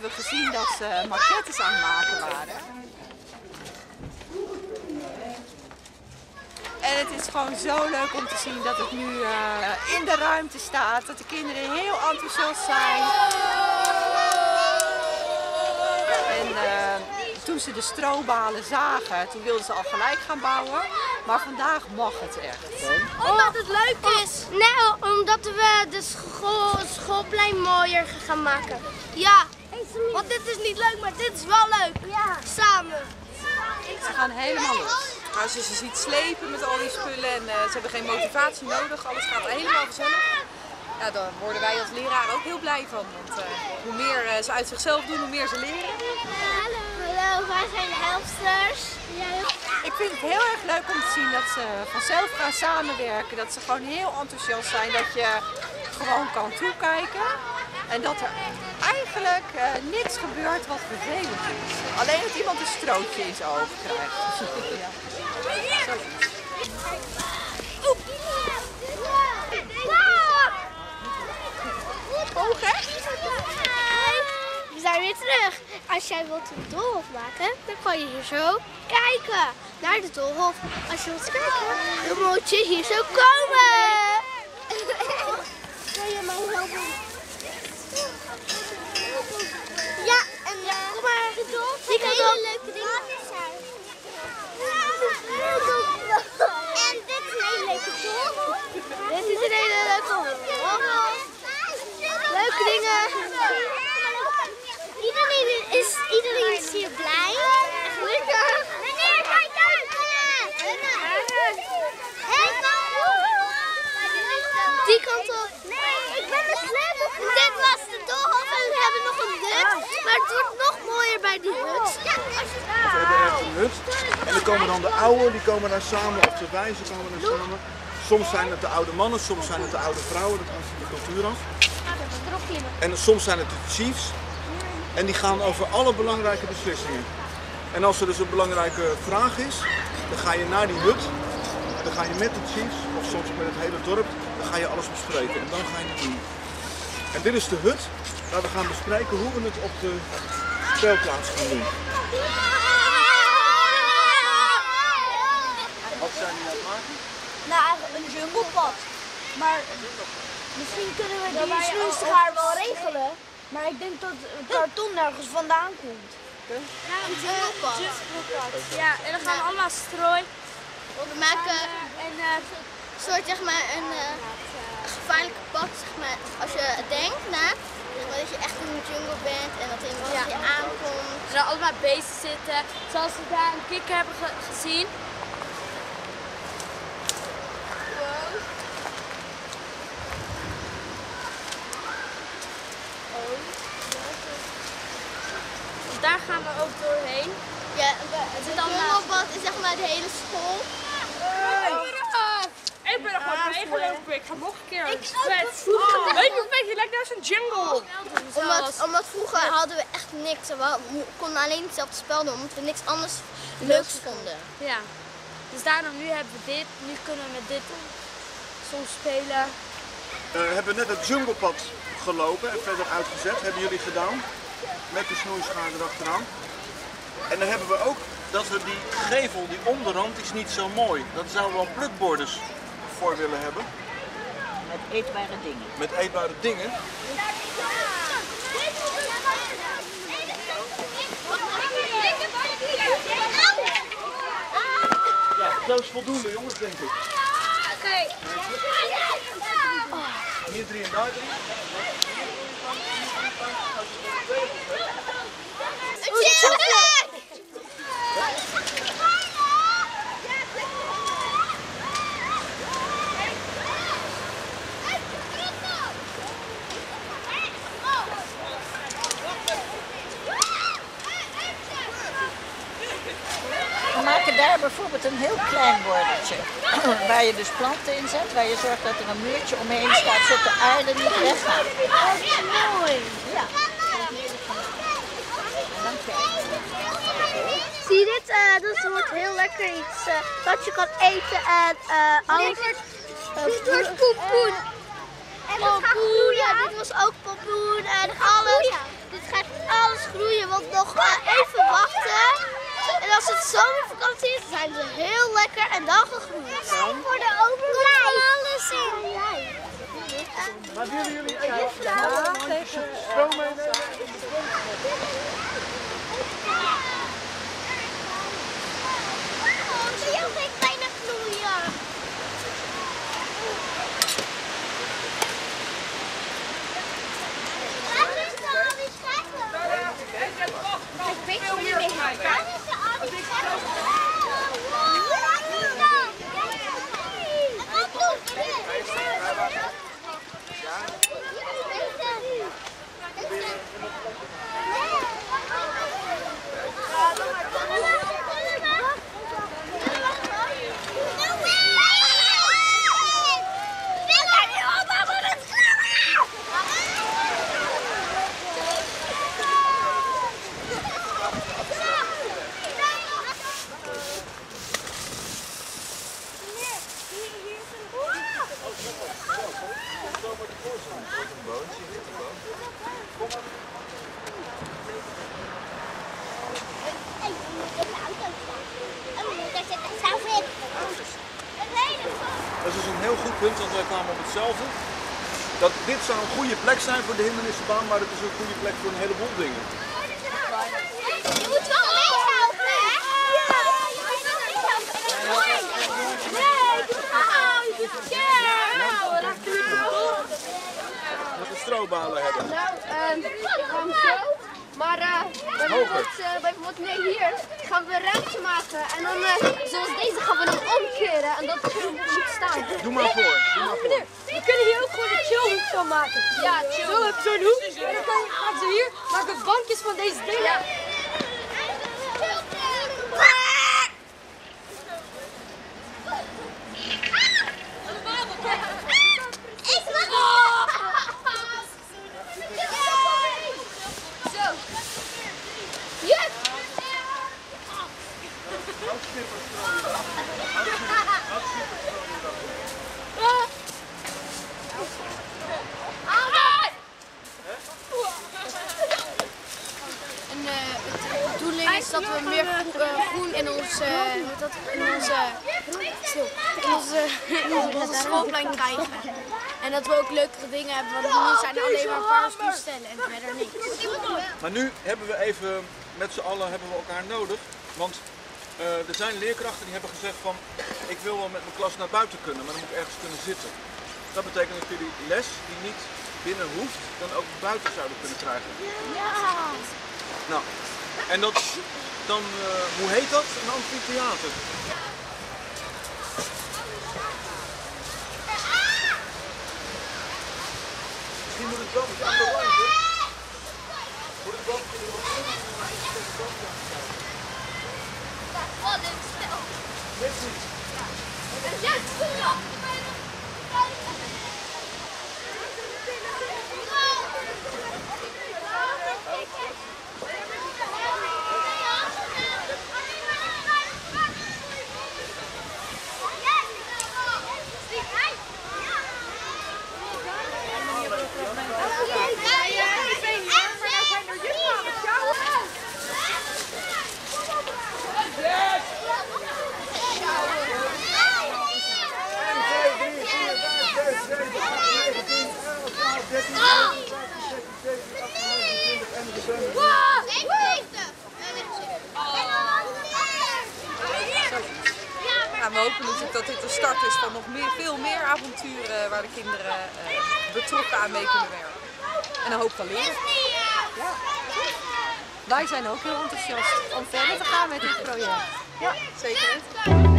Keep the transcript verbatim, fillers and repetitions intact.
hebben we gezien dat ze maquettes aan het maken waren. En het is gewoon zo leuk om te zien dat het nu uh, in de ruimte staat, dat de kinderen heel enthousiast zijn. En uh, toen ze de strobalen zagen, toen wilden ze al gelijk gaan bouwen. Maar vandaag mag het echt. Omdat het leuk is. Nou, omdat we de school, schoolplein mooier gaan maken. Ja, want dit is niet leuk, maar dit is wel leuk. Ja. Samen. Ze gaan helemaal los. Als je ze ziet slepen met al die spullen en uh, ze hebben geen motivatie nodig, alles gaat helemaal vanzelf. Ja, daar worden wij als leraar ook heel blij van. Want uh, hoe meer uh, ze uit zichzelf doen, hoe meer ze leren. Hallo, hallo, wij zijn helpsters. Ja, ik vind het heel erg leuk om te zien dat ze vanzelf gaan samenwerken. Dat ze gewoon heel enthousiast zijn. Dat je gewoon kan toekijken. En dat er eigenlijk uh, niks gebeurt wat vervelend is. Alleen dat iemand een strootje in zijn oog krijgt. Ja. We zijn weer terug. Als jij wilt een doolhof maken, dan kan je hier zo kijken naar de doolhof. Als je wilt kijken, dan moet je hier zo komen. Wil je mij helpen? Ja, en ja, kom maar. De doolhof die kan hele leuke dingen. En dit is een hele leuke doolhof. Dit is een hele leuke doolhof. Leuke dingen. Iedereen is, iedereen is hier blij. Gelukkig. Meneer, kijk uit. Die kant op. Nee, ik ben de sleutel. Dit was de doolhof en we hebben nog een hut. Maar het wordt nog mooier bij die hut. We hebben echt een hut. En dan komen dan de ouderen, die komen daar samen, of de wijzen komen daar samen. Soms zijn het de oude mannen, soms zijn het de oude vrouwen, dat hangt van de cultuur af. En soms zijn het de chiefs. En die gaan over alle belangrijke beslissingen. En als er dus een belangrijke vraag is, dan ga je naar die hut. En dan ga je met de chiefs, of soms met het hele dorp, dan ga je alles bespreken. En dan ga je het doen. En dit is de hut waar we gaan bespreken hoe we het op de speelplaats gaan doen. Wat zijn die aan het maken? Nou, een junglepad. Maar misschien kunnen we die snoeischaar wel regelen. Maar ik denk dat het karton nergens vandaan komt. Ja, een junglepad. Ja, en dan gaan we allemaal strooien. We maken een uh, soort, zeg maar, een uh, gevaarlijke pad, zeg maar. Als je denkt na, zeg maar, dat je echt in de jungle bent en dat er iemand ja. je aankomt. Er zijn allemaal beesten zitten, zoals we daar een kikker hebben ge gezien. Daar gaan we ook doorheen. Ja, het junglebad is zeg maar de hele school. Hey. Ik ben nog wat meegelopen, ik ga nog een keer. Ik vet. Oh. Weet je hoe vet je lijkt naar zo'n jungle. Omdat, omdat vroeger hadden we echt niks. We konden alleen hetzelfde spel doen, omdat we niks anders leuks vonden. Ja, dus daarom nu hebben we dit. Nu kunnen we met dit soms spelen. Uh, we hebben net het junglepad gelopen en verder uitgezet. Hebben jullie gedaan. Met de snoeischaar erachteraan. En dan hebben we ook dat we die gevel, die onderrand, is niet zo mooi. Dat zouden we wel plukborders voor willen hebben. Met eetbare dingen. Met eetbare dingen. Ja, dat is voldoende jongens, denk ik. Oké. Hier drie en daar drie. We maken daar bijvoorbeeld een heel klein bordertje, waar je dus planten in zet, waar je zorgt dat er een muurtje omheen staat, zodat de aarde niet weggaat. Dat is mooi. Ja. Zie je dit? Uh, dat wordt heel lekker iets uh, wat je kan eten en uh, alles. Dit wordt, dit wordt pompoen. En dat gaat groeien. Ja, dit was ook pompoen en alles. Dit gaat alles nog uh, even wachten. En als het zomervakantie is, zijn ze heel lekker en dan gegroeid. Voor de overblij. Alles in. Maar willen jullie even stroom meenemen? Oh, zie je ook echt bijna knoeien. Waar is de Alice? Ik weet het niet meer. Waar is de Alice? Dat is dus een heel goed punt, want wij kwamen op hetzelfde. Dat dit zou een goede plek zijn voor de hindernissenbaan, maar het is een goede plek voor een heleboel dingen. Je moet wel meehelpen, hè? Ja! Je moet wel meehelpen. Nee! Dat we strobalen hebben. Nou, um, ik ga hem zo. Maar uh, bijvoorbeeld, uh, bijvoorbeeld nee, hier gaan we ruimte maken. En dan, uh, zoals deze, gaan we hem omkeren. En dat moet staan. Doe maar voor. Doe maar voor. We kunnen hier ook gewoon een chillhoek van maken. Ja, chill. Zo heb je zo'n hoek. En dan kan je, gaan ze hier maken bankjes van deze dingen. Ja. En uh, de bedoeling is dat we meer groen, uh, groen in ons, uh, dat, in onze, stil, in onze, in onze schoolplein krijgen. En dat we ook leukere dingen hebben, want nu zijn er alleen maar een paar toestellen en verder niks. Maar nu hebben we even, met z'n allen hebben we elkaar nodig. Want uh, er zijn leerkrachten die hebben gezegd van, ik wil wel met mijn klas naar buiten kunnen, maar dan moet ik ergens kunnen zitten. Dat betekent dat jullie les die niet binnen hoeft, dan ook buiten zouden kunnen krijgen. Ja! Nou, en dat, dan, uh, hoe heet dat? Een amfitheater. Misschien moet het wel aan de rand, hè? Moet het wel aan de Wat een stel! Dit niet. Ja, ja! Ja, we hopen natuurlijk dat dit de start is van nog meer, veel meer avonturen waar de kinderen uh, betrokken aan mee kunnen werken. En een hoop van leren. Ja. Wij zijn ook heel enthousiast om verder te gaan met dit project. Ja, zeker.